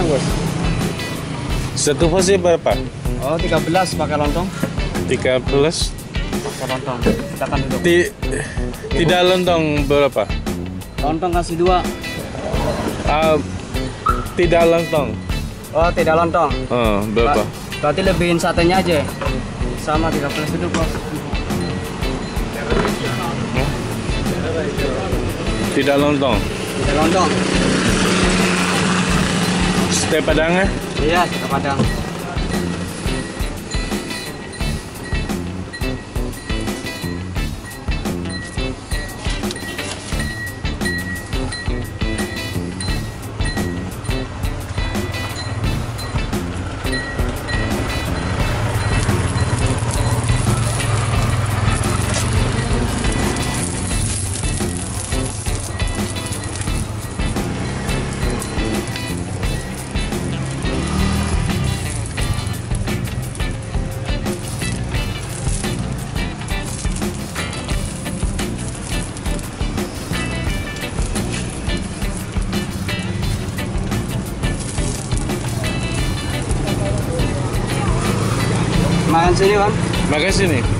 bos. Satu porsi berapa? Oh 13 pakai lontong. 13. Pakai lontong. Silakan duduk. Tidak lontong berapa? Lontong kasih 2. Tidak lontong. Oh tidak lontong. Berapa? Berarti lebihin satenya aja. Sama 13 duduk bos. Tidak lontong. Tidak lontong. Sate Padang ya? Iya, sate Padang. Makan sini, Bang. Makan sini.